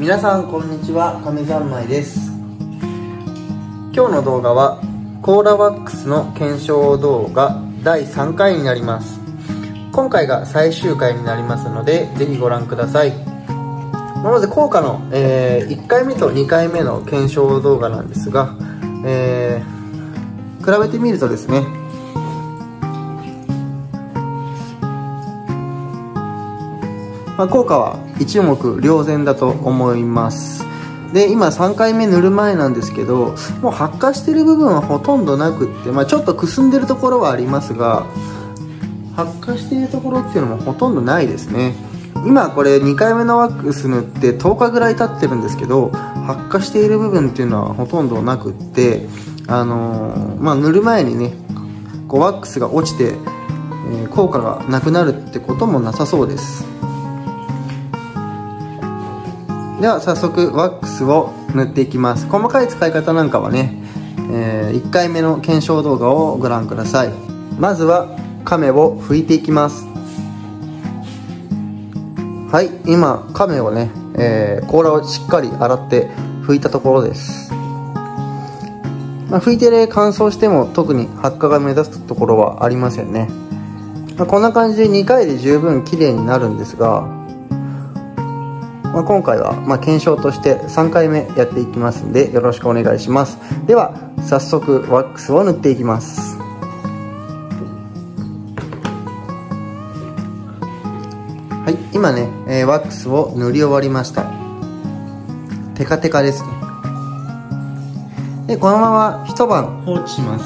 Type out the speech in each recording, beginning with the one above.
皆さんこんにちは、亀三昧です。今日の動画はコーラワックスの検証動画第3回になります。今回が最終回になりますのでぜひご覧ください。まず効果の、1回目と2回目の検証動画なんですが、比べてみるとですね、効果は一目瞭然だと思います。で、今3回目塗る前なんですけど、もう発火してる部分はほとんどなくって、ちょっとくすんでるところはありますが、発火しているところっていうのもほとんどないですね。今これ2回目のワックス塗って10日ぐらい経ってるんですけど、発火している部分っていうのはほとんどなくって、塗る前にね、ワックスが落ちて、効果がなくなるってこともなさそうです。では早速ワックスを塗っていきます。細かい使い方なんかはね、1回目の検証動画をご覧ください。まずは亀を拭いていきます。はい、今亀をね、甲羅をしっかり洗って拭いたところです。拭いてね、乾燥しても特に発火が目立つところはありませんね。こんな感じで2回で十分綺麗になるんですが、今回は検証として3回目やっていきますんでよろしくお願いします。では早速ワックスを塗っていきます。はい、今ね、ワックスを塗り終わりました。テカテカですね。でこのまま一晩放置します。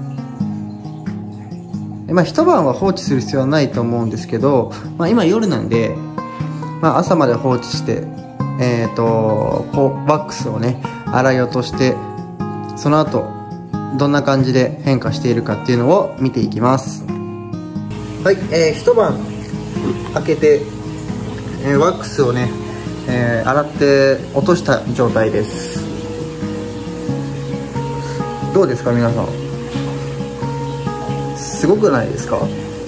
一晩は放置する必要はないと思うんですけど、今夜なんで朝まで放置して、ワックスをね洗い落として、その後どんな感じで変化しているかっていうのを見ていきます。はい、一晩開けて、ワックスをね、洗って落とした状態です。どうですか皆さん、すごくないですか？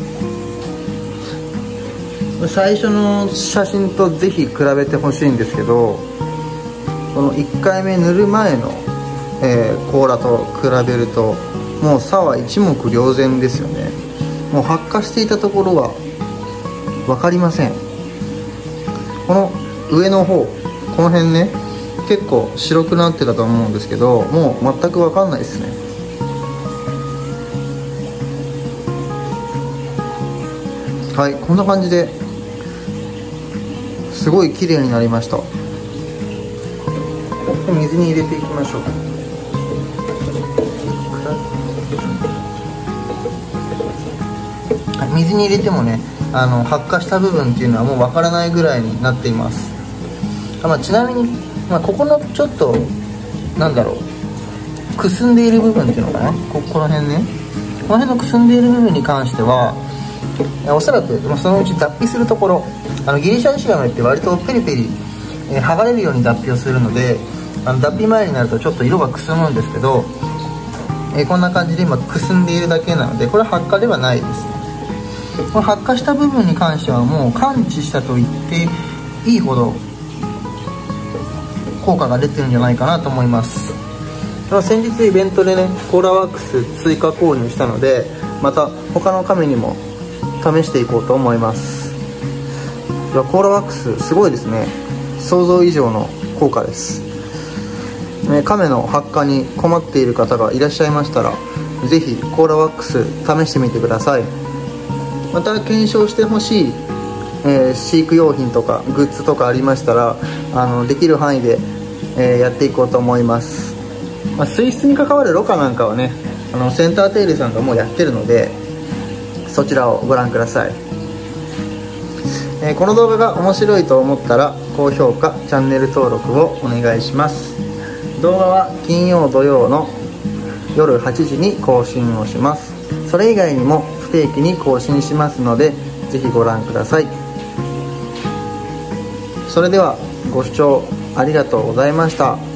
最初の写真とぜひ比べてほしいんですけど、この1回目塗る前の、甲羅と比べるともう差は一目瞭然ですよね。もう発火していたところは分かりません。この上の方、この辺ね結構白くなってたと思うんですけど、もう全く分かんないですね。はい、こんな感じですごい綺麗になりました。水に入れていきましょう。水に入れてもね、発火した部分っていうのはもうわからないぐらいになっています。ちなみに、ここのちょっとくすんでいる部分っていうのかな、この辺ね、この辺のくすんでいる部分に関してはおそらくそのうち脱皮するところ、ギリシャイシガメって割とペリペリ、剥がれるように脱皮をするので、脱皮前になるとちょっと色がくすむんですけど、こんな感じで今くすんでいるだけなので、これは発火ではないですね。この発火した部分に関してはもう完治したと言っていいほど効果が出てるんじゃないかなと思います。先日イベントでねコーラワックス追加購入したので、また他の亀にも試していこうと思います。コーラワックスすごいですね。想像以上の効果です。亀の発火に困っている方がいらっしゃいましたら、ぜひコーラワックス試してみてください。また検証してほしい、飼育用品とかグッズとかありましたら、できる範囲で、やっていこうと思います。水質に関わるろ過なんかはね、センターテールさんがもうやってるので、そちらをご覧ください。この動画が面白いと思ったら高評価、チャンネル登録をお願いします。動画は金曜土曜の夜8時に更新をします。それ以外にも不定期に更新しますのでぜひご覧ください。それではご視聴ありがとうございました。